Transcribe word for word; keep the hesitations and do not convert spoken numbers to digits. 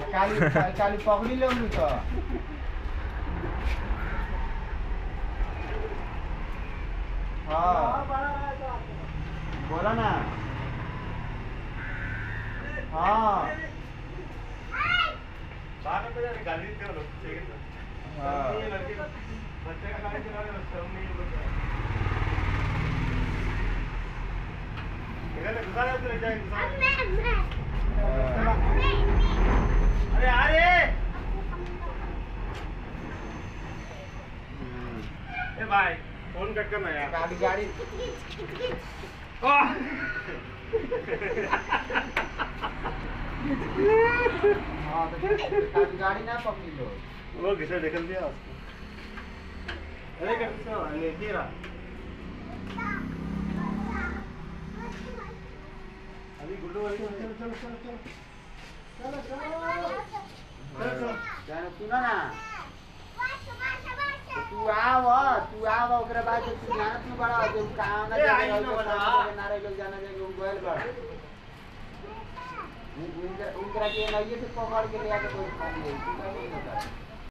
काली काली पकड़ी लो मी तो हाँ बोला ना हाँ बाहर में तो गाड़ी दे लो ठीक है हाँ ये लड़के बच्चे का गाड़ी चला रहे हो सब नहीं बोलते इधर घुसा रहे हो तो जाए अरे अरे ए भाई फोन कट करना यार गाड़ी गाड़ी हाँ तो गाड़ी ना पकड़ी लो वो घिसा निकल दिया उसको अरे कैसे ये तेरा अभी गुड्डू वाली चलो चलो चलो चलो चलो चलो जाने सुना ना तू आव तू आव ओकरा बाद तू जाना तू बड़ा जो काम ना जाने ना रे लोग जाना जाके मोबाइल पर उनका उनका के नहीं से पकड़ के ले आके कोई खाली है तू क्या बोल रहा है